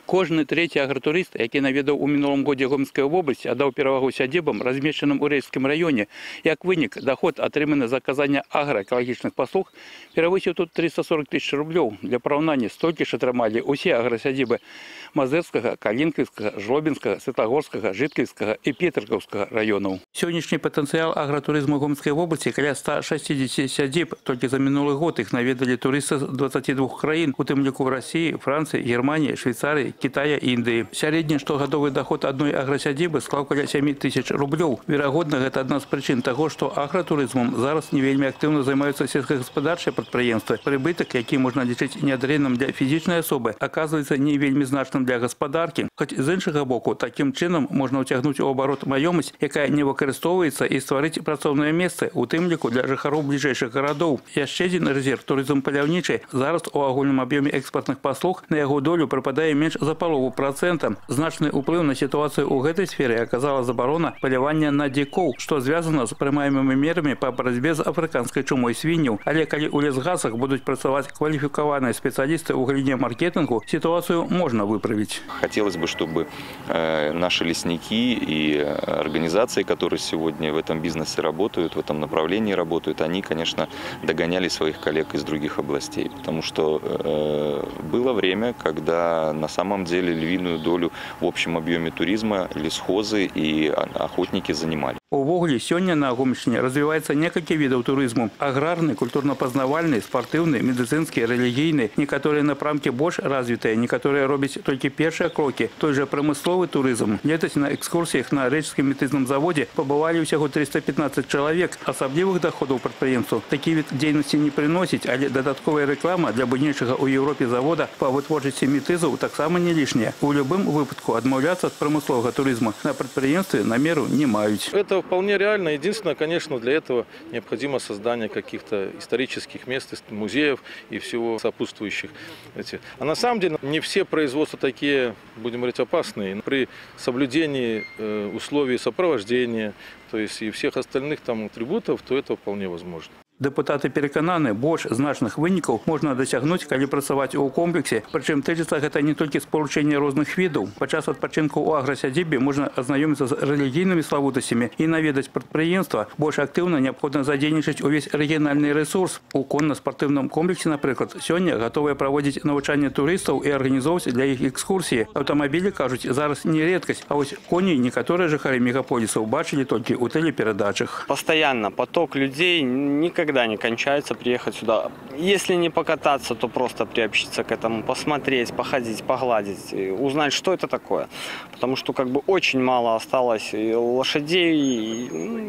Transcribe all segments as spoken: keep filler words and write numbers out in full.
Кожны третий агратурыст, які наведаў у мінулым годзе Гомельскай области, аддаў перавагу сядзібам, размешчаным у рэчскім раёне. Як вынік, доход, атрыманы за аказанне аграэкалагічных паслуг, перавысіў тут триста сорок тысяч рублёў. Для параўнання столькі ж атрымалі ўсе аграсядзібы Мазырскага, Калінкаўскага, Жлобінскага, Светлагорскага, Жытківскага і Петрыкаўскага раёнаў. Сённяшні патэнцыял агратурызму Гомельскай области каля ста шасцідзесяці сядзіб. Толькі за мінулы год іх наведалі турысты з дваццаці двух краін, у тым ліку России, Франции, Германии, Швейцарии, Китая и Индии. Сярэдні штогадовы доход одной аграсядзібы склаў каля сямі тысяч рублёў. Верагодна, гэта адна з прычын таго, што агратурызмом зараз не вельмі актыўна займаюцца сельскагаспадарчыя прадпрыемствы. Прыбытак, які можна лічыць нядрэнным для фізічнай асобы, аказваецца не вельмі значным для гаспадаркі. Хоць з іншага боку, такім чынам можна ўцягнуць у абарот маёмасць, якая не выкарыстоўваецца, і стварыць працоўныя месцы, у тым ліку для жыхароў бліжэйшых гарадоў. Яшчэ адзін рэзерв турызм паляўнічы. Зараз у агульным аб'ёме экспартных паслуг на яго долю прыпадае менш за палову процента. Значны ўплыў на сітуацыю ў гэтай сфере аказала забарона палявання на дзікоў, што звязана з прымаемымі мерамі па барацьбе з афрыканскай чумой свінняў. Але калі ў лесгасах будуць працаваць кваліфікаваныя спецыялісты ў галіне маркетингу, ситуацию можно выправить. Хотелось бы, чтобы э, наши лесники и организации, которые сегодня в этом бизнесе работают, в этом направлении работают, они, конечно, догоняли своих коллег из других областей. Потому что э, было время, когда на самом деле львиную долю в общем объеме туризма лесхозы и охотники занимали. Увогуле, сёння на Гомельшчыне развіваецца некалькі відаў турызму. Аграрны, культурна-пазнавальны, спартыўны, медыцынскі, рэлігійны. Некаторыя напрамкі больш развітыя, некаторыя робяць толькі першыя крокі. Той жа прамысловы турызм. Летась на экскурсіях на рэчскім метызным заводе пабывалі ўсяго триста пятнадцать чалавек. Асаблівых доходаў прадпрыемству такі від дзейнасці не прыносіць, але дадатковая рэклама для буйнейшага ў Еўропе завода па вытворчасці метызаў таксама не лішняя. У любым выпадку адмаўляцца ад прамысловага турызму на прадпрыемстве намеру не маюць. Это вполне реально. Единственное, конечно, для этого необходимо создание каких-то исторических мест, музеев и всего сопутствующих. А на самом деле не все производства такие, будем говорить, опасные. При соблюдении условий сопровождения, то есть и всех остальных там атрибутов, то это вполне возможно. Дэпутаты перакананы, больш значных вынікаў можна дасягнуць, калі працаваць у комплексе. Прычым тычыцца гэта не толькі спалучэнне розных відаў. Падчас адпачынку ў аграсядзібе можна азнаёміцца з рэлігійнымі славутасцямі і наведаць прадпрыемства. Больш актыўна неабходна задзейнічаць увесь рэгіянальны рэсурс. У конна-спартыўным комплексе, напрыклад, сёння гатовыя праводзіць навучанне турыстаў і арганізоўваць для іх экскурсіі. Аўтамабілі, кажуць, зараз не редкасць, а вось коней некаторыя жыхары мегаполісаў бачылі толькі ў тэлеперадачах. Постоянно поток людей никогда Никогда не кончается приехать сюда. Если не покататься, то просто приобщиться к этому, посмотреть, походить, погладить, узнать, что это такое. Потому что как бы очень мало осталось и лошадей, и,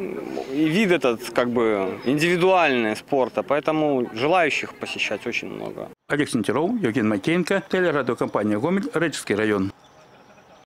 и вид этот как бы индивидуальный спорта, поэтому желающих посещать очень много. Олег Сентеров, Евген Макеенко, телерадиокомпания «Гомель», Рэчский район.